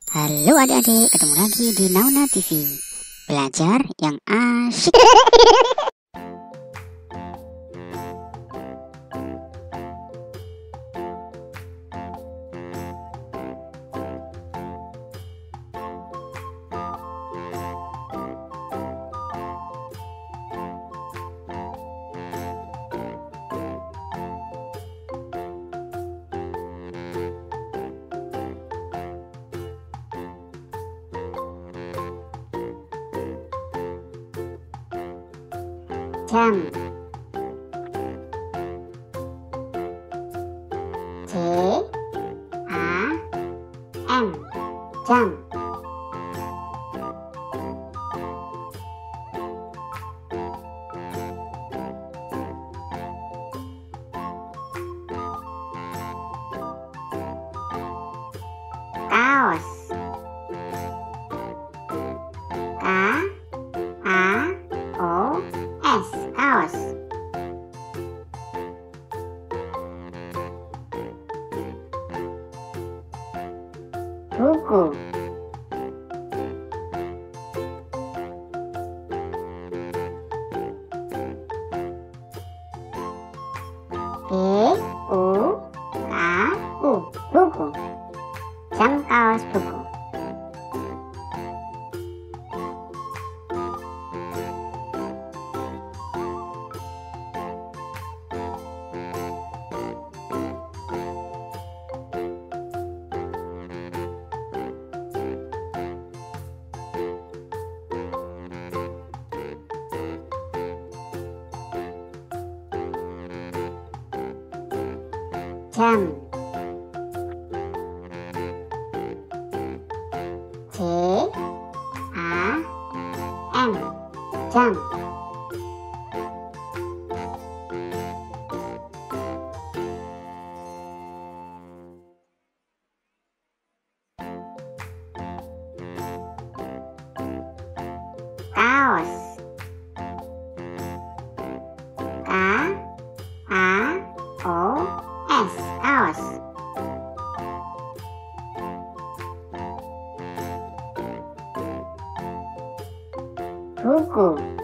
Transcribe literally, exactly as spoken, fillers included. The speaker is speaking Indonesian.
Halo adik-adik, ketemu lagi di Nauna T V. Belajar yang asyik. Jam. J A M. Jam. Kaos. K A O S. Kaos. Buku. B U K U. Buku. Jam kaos buku. Jam. J A M. Jam. Kaos. K A O S. Kaos. Buku.